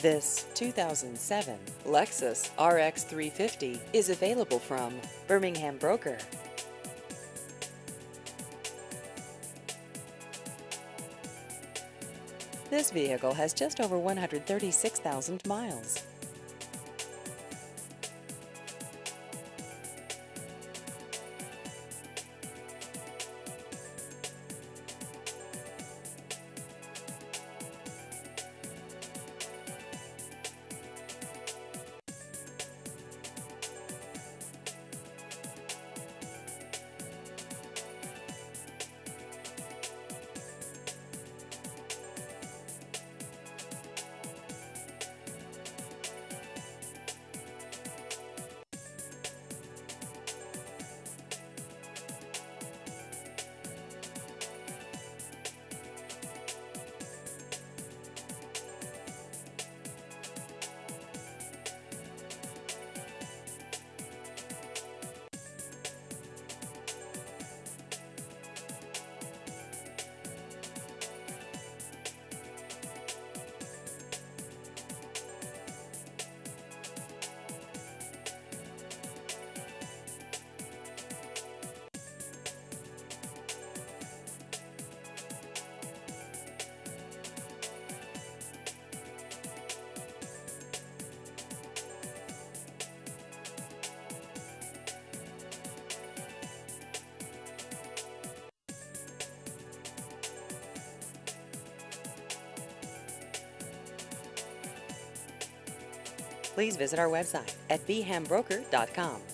This 2007 Lexus RX 350 is available from Birmingham Broker. This vehicle has just over 136,000 miles. Please visit our website at bhambroker.com.